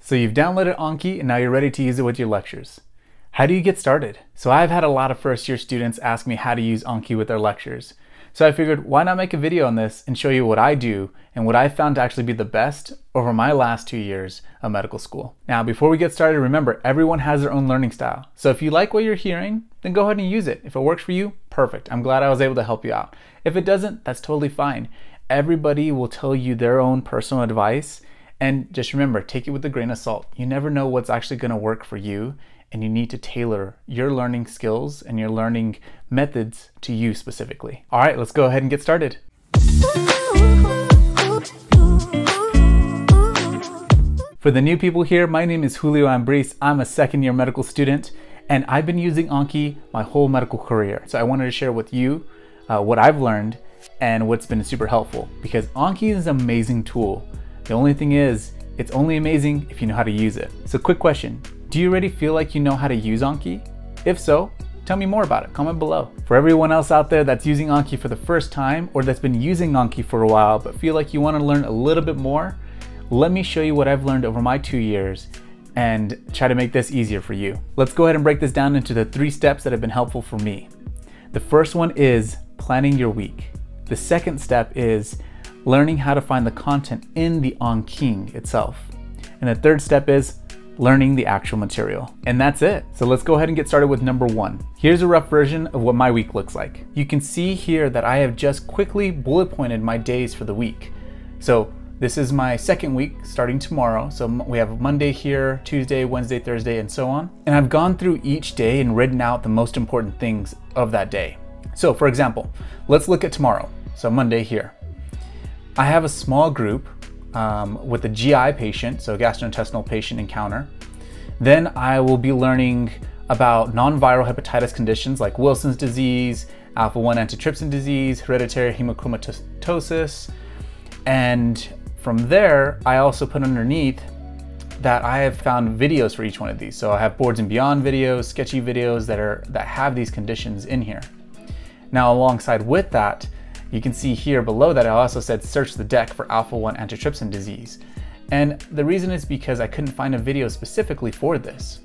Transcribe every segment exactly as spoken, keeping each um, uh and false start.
So you've downloaded Anki and now you're ready to use it with your lectures. How do you get started? So I've had a lot of first year students ask me how to use Anki with their lectures. So I figured, why not make a video on this and show you what I do and what I found to actually be the best over my last two years of medical school. Now, before we get started, remember, everyone has their own learning style. So if you like what you're hearing, then go ahead and use it. If it works for you, perfect. I'm glad I was able to help you out. If it doesn't, that's totally fine. Everybody will tell you their own personal advice. And just remember, take it with a grain of salt. You never know what's actually gonna work for you, and you need to tailor your learning skills and your learning methods to you specifically. All right, let's go ahead and get started. For the new people here, my name is Julio Ambriz. I'm a second year medical student, and I've been using Anki my whole medical career. So I wanted to share with you uh, what I've learned and what's been super helpful, because Anki is an amazing tool. The only thing is, it's only amazing if you know how to use it. So quick question, do you already feel like you know how to use Anki? If so, tell me more about it, comment below. For everyone else out there that's using Anki for the first time or that's been using Anki for a while but feel like you want to learn a little bit more, let me show you what I've learned over my two years and try to make this easier for you. Let's go ahead and break this down into the three steps that have been helpful for me. The first one is planning your week. The second step is learning how to find the content in the Anki itself. And the third step is learning the actual material. And that's it. So let's go ahead and get started with number one. Here's a rough version of what my week looks like. You can see here that I have just quickly bullet pointed my days for the week. So this is my second week starting tomorrow. So we have Monday here, Tuesday, Wednesday, Thursday, and so on. And I've gone through each day and written out the most important things of that day. So for example, let's look at tomorrow. So Monday here. I have a small group um, with a G I patient, so gastrointestinal patient encounter. Then I will be learning about non-viral hepatitis conditions like Wilson's disease, alpha one antitrypsin disease, hereditary hemochromatosis. And from there, I also put underneath that I have found videos for each one of these. So I have Boards and Beyond videos, sketchy videos that are that have these conditions in here. Now, alongside with that, you can see here below that I also said search the deck for alpha one antitrypsin disease. And the reason is because I couldn't find a video specifically for this.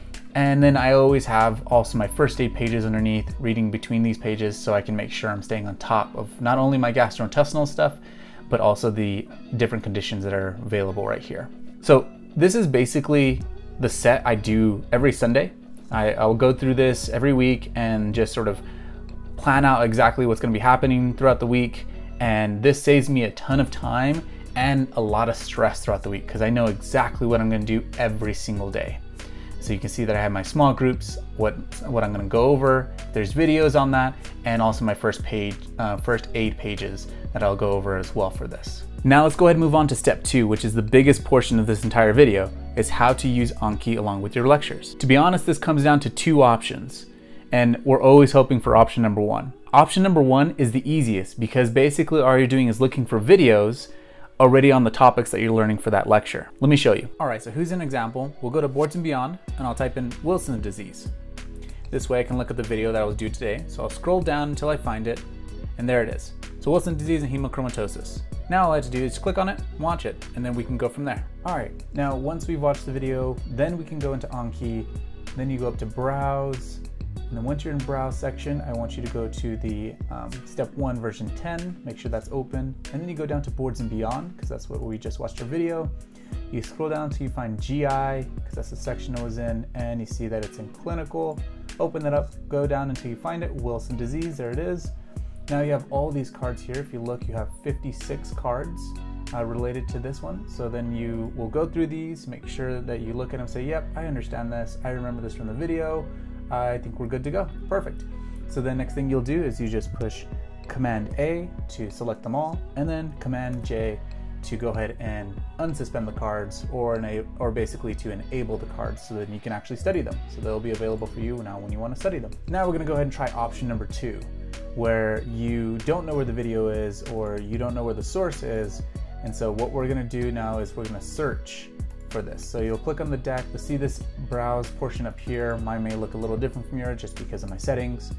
And then I always have also my first aid pages underneath, reading between these pages so I can make sure I'm staying on top of not only my gastrointestinal stuff, but also the different conditions that are available right here. So this is basically the set I do every Sunday. I, I will go through this every week and just sort of plan out exactly what's going to be happening throughout the week, and this saves me a ton of time and a lot of stress throughout the week because I know exactly what I'm going to do every single day. So you can see that I have my small groups, what what I'm going to go over. There's videos on that, and also my first page, uh, first aid pages that I'll go over as well for this. Now let's go ahead and move on to step two, which is the biggest portion of this entire video, is how to use Anki along with your lectures. To be honest, this comes down to two options. And we're always hoping for option number one. Option number one is the easiest because basically all you're doing is looking for videos already on the topics that you're learning for that lecture. Let me show you. All right, so here's an example. We'll go to Boards and Beyond and I'll type in Wilson's disease. This way I can look at the video that I was due today. So I'll scroll down until I find it, and there it is. So Wilson's disease and hemochromatosis. Now all I have to do is click on it, watch it, and then we can go from there. All right, now once we've watched the video, then we can go into Anki, then you go up to Browse, and then once you're in Browse section, I want you to go to the um, step one version ten, make sure that's open, and then you go down to Boards and Beyond, because that's what we just watched our video. You scroll down until you find G I, because that's the section it was in, and you see that it's in clinical. Open that up, go down until you find it, Wilson disease, there it is. Now you have all these cards here. If you look, you have fifty-six cards uh, related to this one. So then you will go through these, make sure that you look at them and say, yep, I understand this, I remember this from the video. I think we're good to go. Perfect. So the next thing you'll do is you just push Command A to select them all, and then Command J to go ahead and unsuspend the cards, or ena or basically to enable the cards so that you can actually study them. So they'll be available for you now when you want to study them. Now we're going to go ahead and try option number two, where you don't know where the video is or you don't know where the source is. And so what we're going to do now is we're going to search for this. So you'll click on the deck to see this browse portion up here. Mine may look a little different from yours just because of my settings.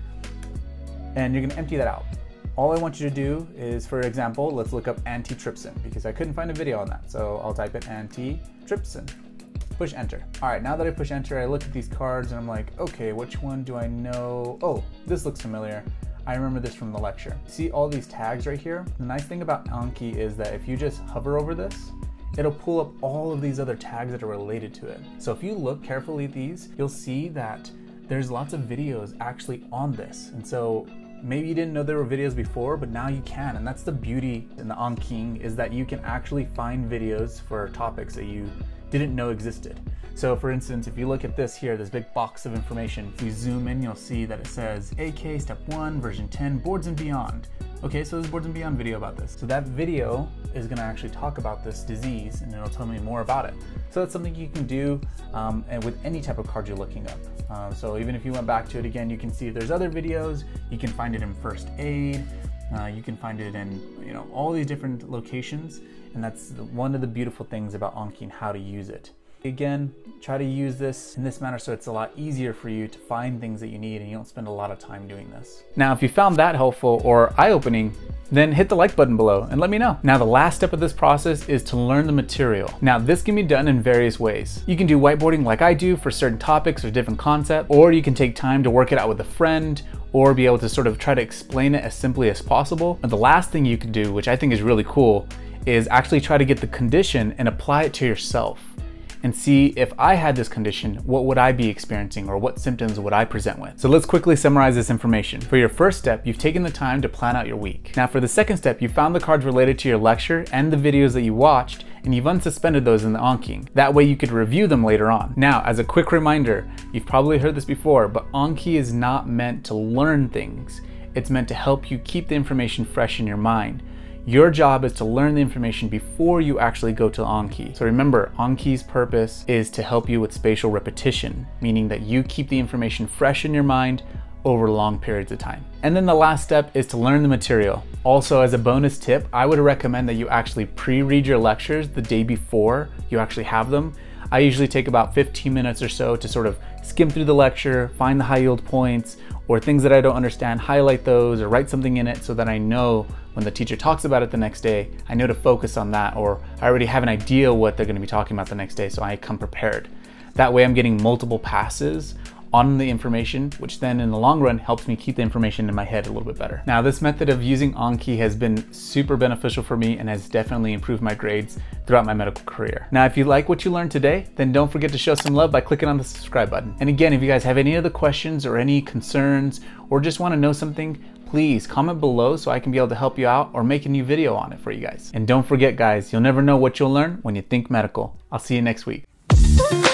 And you're gonna empty that out. All I want you to do is, for example, let's look up antitrypsin because I couldn't find a video on that. So I'll type in antitrypsin. Push enter. All right, now that I push enter, I look at these cards and I'm like, okay, which one do I know? Oh, this looks familiar. I remember this from the lecture. See all these tags right here? The nice thing about Anki is that if you just hover over this, it'll pull up all of these other tags that are related to it. So if you look carefully at these, you'll see that there's lots of videos actually on this. And so maybe you didn't know there were videos before, but now you can. And that's the beauty in the Anki, is that you can actually find videos for topics that you didn't know existed. So for instance, if you look at this here, this big box of information, if you zoom in, you'll see that it says A K Step one, version ten, Boards and Beyond. Okay, so there's Boards and Beyond video about this. So that video is gonna actually talk about this disease and it'll tell me more about it. So that's something you can do um, and with any type of card you're looking up. Uh, so even if you went back to it again, you can see there's other videos. You can find it in first aid. Uh, you can find it in, you know, all these different locations. And that's the, one of the beautiful things about Anki and how to use it. Again, try to use this in this manner so it's a lot easier for you to find things that you need and you don't spend a lot of time doing this. Now, if you found that helpful or eye-opening, then hit the like button below and let me know. Now, the last step of this process is to learn the material. Now, this can be done in various ways. You can do whiteboarding like I do for certain topics or different concepts, or you can take time to work it out with a friend, or be able to sort of try to explain it as simply as possible. And the last thing you can do, which I think is really cool, is actually try to get the condition and apply it to yourself and see, if I had this condition, what would I be experiencing, or what symptoms would I present with? So let's quickly summarize this information. For your first step, you've taken the time to plan out your week. Now for the second step, you found the cards related to your lecture and the videos that you watched, and you've unsuspended those in the Anki. That way you could review them later on. Now, as a quick reminder, you've probably heard this before, but Anki is not meant to learn things. It's meant to help you keep the information fresh in your mind. Your job is to learn the information before you actually go to Anki. So remember, Anki's purpose is to help you with spatial repetition, meaning that you keep the information fresh in your mind over long periods of time. And then the last step is to learn the material. Also, as a bonus tip, I would recommend that you actually pre-read your lectures the day before you actually have them. I usually take about fifteen minutes or so to sort of skim through the lecture, find the high yield points, or things that I don't understand, highlight those, or write something in it so that I know when the teacher talks about it the next day, I know to focus on that, or I already have an idea what they're gonna be talking about the next day, so I come prepared. That way I'm getting multiple passes on the information, which then in the long run helps me keep the information in my head a little bit better. Now, this method of using Anki has been super beneficial for me and has definitely improved my grades throughout my medical career. Now, if you like what you learned today, then don't forget to show some love by clicking on the subscribe button. And again, if you guys have any other questions or any concerns, or just wanna know something, please comment below so I can be able to help you out or make a new video on it for you guys. And don't forget, guys, you'll never know what you'll learn when you think medical. I'll see you next week.